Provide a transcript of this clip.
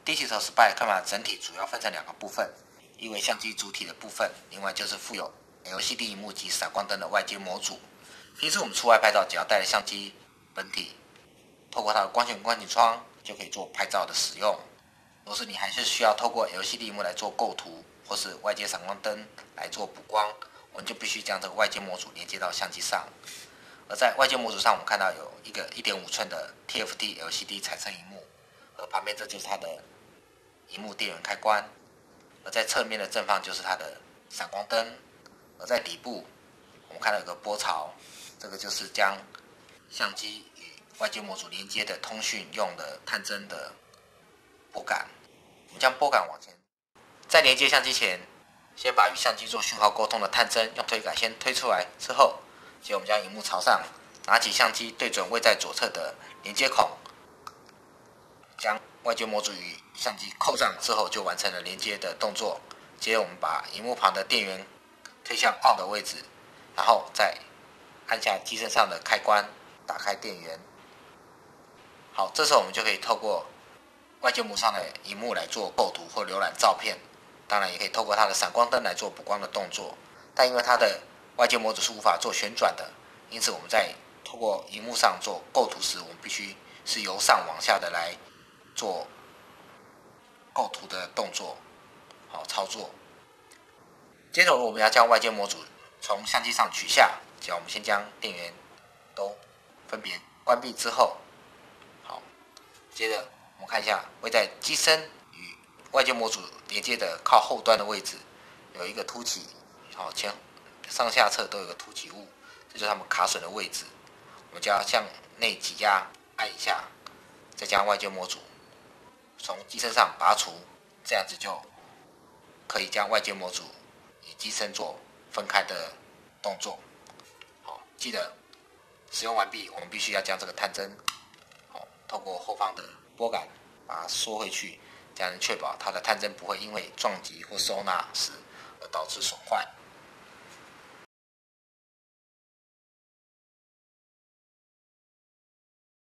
Digital Spy Camera 整体主要分成2个部分，一为相机主体的部分，另外就是附有 LCD 萤幕及闪光灯的外接模组。平时我们出外拍照，只要带着相机本体，透过它的光线观景窗就可以做拍照的使用。若是你还是需要透过 LCD 萤幕来做构图，或是外接闪光灯来做补光，我们就必须将这个外接模组连接到相机上。而在外接模组上，我们看到有一个 1.5 寸的 TFT LCD 彩色萤幕，而旁边这就是它的萤幕电源开关。而在侧面的正方就是它的闪光灯，而在底部我们看到有个波槽，这个就是将相机与外接模组连接的通讯用的探针的拨杆。我们将拨杆往前，在连接相机前，先把与相机做讯号沟通的探针用推杆先推出来，之后，接着我们将萤幕朝上，拿起相机对准位在左侧的连接孔，将外接模组与相机扣上之后，就完成了连接的动作。接着我们把萤幕旁的电源推向 on 的位置，然后再按下机身上的开关，打开电源。好，这时候我们就可以透过外接模上的萤幕来做构图或浏览照片，当然也可以透过它的闪光灯来做补光的动作。但因为它的外接模组是无法做旋转的，因此我们在透过萤幕上做构图时，我们必须是由上往下的来做构图的动作，好操作。接着我们要将外接模组从相机上取下，只要我们先将电源都分别关闭之后，好，接着我们看一下位在机身与外接模组连接的靠后端的位置有一个凸起，好，前上下侧都有个凸起物，这就是它们卡榫的位置。我们就要向内挤压按一下，再将外接模组从机身上拔除，这样子就可以将外接模组与机身做分开的动作。好，记得使用完毕，我们必须要将这个探针，好，透过后方的拨杆把它缩回去，这样能确保它的探针不会因为撞击或收纳时而导致损坏。